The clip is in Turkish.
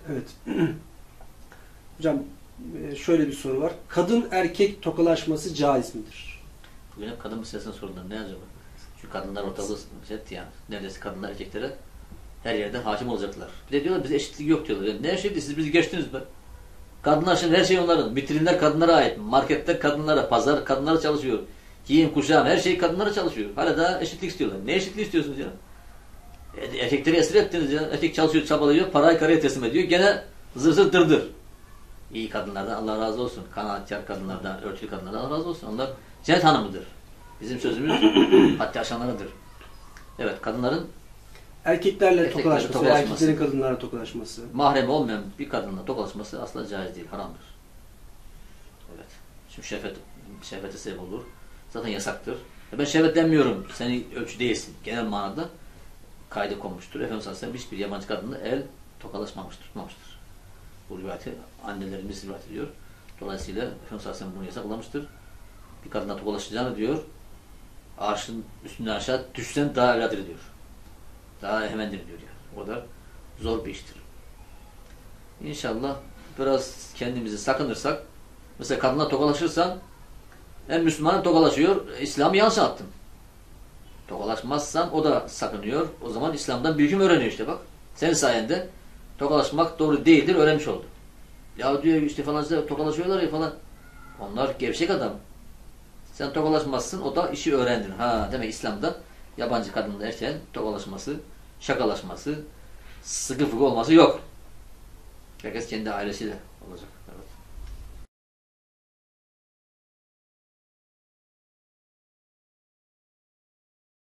Evet. Hocam şöyle bir soru var. Kadın erkek tokalaşması caiz midir? Bugün hep kadın meselesine sorunlar. Ne acaba? Çünkü kadınlar ortalığı yani. Neredeyse kadınlar erkeklere her yerde hakim olacaklar. Bir de diyorlar bize eşitlik yok diyorlar. Yani ne eşitliği? Siz bizi geçtiniz be. Kadınlar şimdi her şey onların. Vitrinler kadınlara ait. Marketler kadınlara, pazar kadınlara çalışıyor. Giyim, kuşam, her şey kadınlara çalışıyor. Hala daha eşitlik istiyorlar. Ne eşitliği istiyorsunuz ya? Erkekleri esir ettiniz ya. Erkek çalışıyor, çabalıyor, parayı karıya teslim ediyor. Gene zır zır dırdır. İyi kadınlardan Allah razı olsun. Kanaatkar kadınlardan, örtülü kadınlardan Allah razı olsun. Onlar cennet hanımıdır. Bizim sözümüz hatta aşanlarıdır. Evet, kadınların Erkeklerle tokalaşması veya erkeklerin kadınlarla tokalaşması. Mahrem olmayan bir kadınla tokalaşması asla caiz değil, haramdır. Evet. Çünkü şehvete sebep olur. Zaten yasaktır. Ben şehvetlenmiyorum. Sen ölçü değilsin. Genel manada kayda konmuştur. Efendimiz Aleyhisselam hiçbir yabancı kadınla el tokalaşmamıştır, tutmamıştır. Bu rivayeti annelerimiz rivayet ediyor. Dolayısıyla Efendimiz Aleyhisselam bunu yasaklamıştır. Bir kadınla tokalaşacağını diyor, arşın üstünden aşağı düşsen daha evladır diyor. Daha hemendir diyor yani. O da zor bir iştir. İnşallah biraz kendimizi sakınırsak, mesela kadınla tokalaşırsan, hem Müslümanın tokalaşıyor, İslam'ı yanlış attın. Tokalaşmazsan o da sakınıyor. O zaman İslam'dan bir hüküm öğreniyor işte bak. Senin sayende tokalaşmak doğru değildir, öğrenmiş oldu. Ya diyor işte falancılar tokalaşıyorlar ya falan. Onlar gevşek adam. Sen tokalaşmazsın, o da işi öğrendin. Ha, demek İslam'da yabancı kadınla erkeğin tokalaşması, şakalaşması, sıkı fıkı olması yok. Herkes kendi ailesiyle olacak.